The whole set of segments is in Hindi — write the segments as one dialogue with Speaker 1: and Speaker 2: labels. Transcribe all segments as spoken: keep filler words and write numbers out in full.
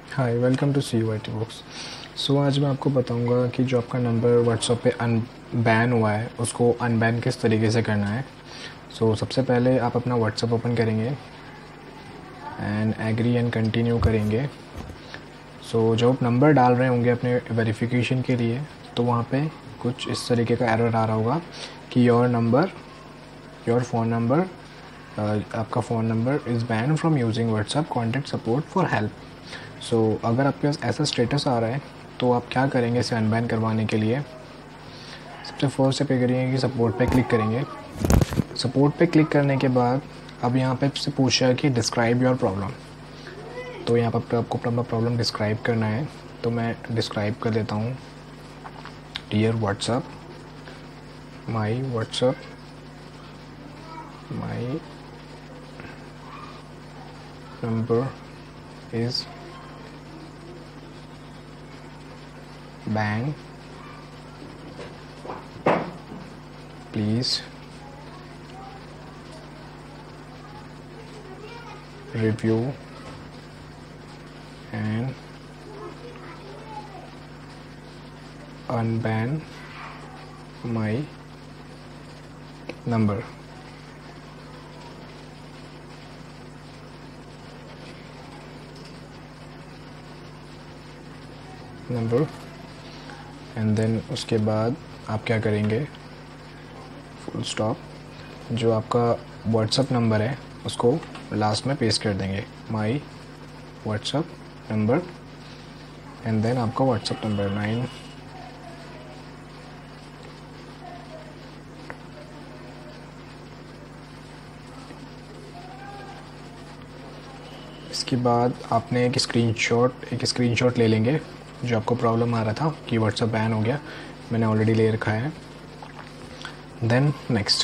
Speaker 1: Hi, welcome to C U I T books. So आज मैं आपको बताऊंगा कि जो आपका नंबर व्हाट्सएप पे अनबैन हुआ है उसको अनबैन किस तरीके से करना है। सो so, सबसे पहले आप अपना व्हाट्सएप ओपन करेंगे एंड एग्री एंड कंटिन्यू करेंगे। सो so, जब आप नंबर डाल रहे होंगे अपने वेरिफिकेशन के लिए तो वहाँ पे कुछ इस तरीके का एरर आ रहा होगा कि your number your phone number आपका phone number is ban from using WhatsApp contact support for help. So अगर आपके पास ऐसा स्टेटस आ रहा है तो आप क्या करेंगे इसे अनबैन करवाने के लिए। सबसे फर्स्ट स्टेप ये करेंगे कि सपोर्ट पे क्लिक करेंगे। सपोर्ट पे क्लिक करने के बाद अब यहाँ पे से पूछा है कि डिस्क्राइब योर प्रॉब्लम। तो यहाँ पर आपको अपना प्रॉब्लम डिस्क्राइब करना है, तो मैं डिस्क्राइब कर देता हूँ। Dear WhatsApp, my WhatsApp my number is ban, please review and unban my number. Number and then उसके बाद आप क्या करेंगे, फुल स्टॉप, जो आपका व्हाट्सएप नंबर है उसको लास्ट में पेस्ट कर देंगे, my WhatsApp number and then आपका व्हाट्सएप नंबर नाइन इसके बाद आपने एक स्क्रीनशॉट एक स्क्रीनशॉट ले लेंगे जो आपको प्रॉब्लम आ रहा था कि व्हाट्सएप बैन हो गया, मैंने ऑलरेडी ले रखा है। देन नेक्स्ट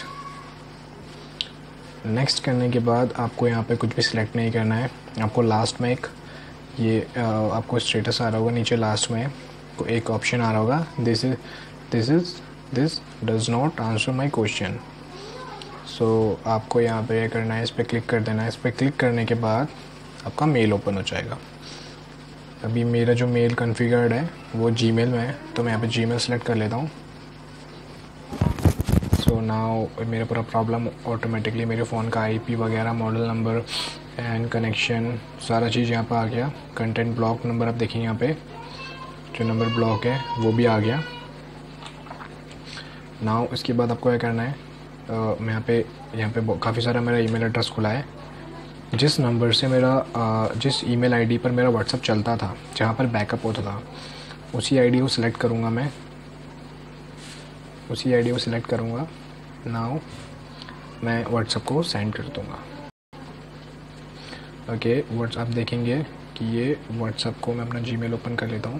Speaker 1: नेक्स्ट करने के बाद आपको यहाँ पे कुछ भी सिलेक्ट नहीं करना है। आपको लास्ट में एक ये आपको स्टेटस आ रहा होगा, नीचे लास्ट में एक ऑप्शन आ रहा होगा, this is this is this does not answer my question. So आपको यहाँ पे ये करना है, इस पर क्लिक कर देना है। इस पर क्लिक करने के बाद आपका मेल ओपन हो जाएगा। अभी मेरा जो मेल कॉन्फ़िगर्ड है वो जीमेल में है, तो मैं यहाँ पे जीमेल सेलेक्ट कर लेता हूँ। सो नाउ मेरा पूरा प्रॉब्लम ऑटोमेटिकली मेरे फ़ोन का आईपी वगैरह, मॉडल नंबर एंड कनेक्शन, सारा चीज़ यहाँ पर आ गया। कंटेंट ब्लॉक नंबर आप देखिए, यहाँ पे जो नंबर ब्लॉक है वो भी आ गया। नाउ इसके बाद आपको क्या करना है, uh, मैं यहाँ पे यहाँ पे काफ़ी सारा मेरा ईमेल एड्रेस खुला है। जिस नंबर से मेरा जिस ईमेल आईडी पर मेरा व्हाट्सएप चलता था, जहाँ पर बैकअप होता था, उसी आईडी को सिलेक्ट करूँगा मैं उसी आईडी को सिलेक्ट करूँगा। नाउ मैं व्हाट्सएप को सेंड कर दूँगा। ओके, व्हाट्सएप देखेंगे कि ये व्हाट्सएप को मैं अपना जीमेल ओपन कर लेता हूँ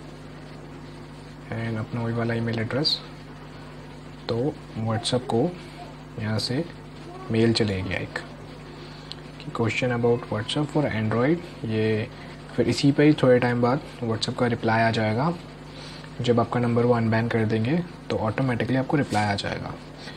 Speaker 1: एंड अपना वही वाला ईमेल एड्रेस, तो व्हाट्सएप को यहाँ से मेल चलेगी एक question about WhatsApp for Android. ये फिर इसी पे ही थोड़े टाइम बाद व्हाट्सएप का रिप्लाई आ जाएगा। जब आपका नंबर वो अनबैन कर देंगे तो ऑटोमेटिकली आपको रिप्लाई आ जाएगा।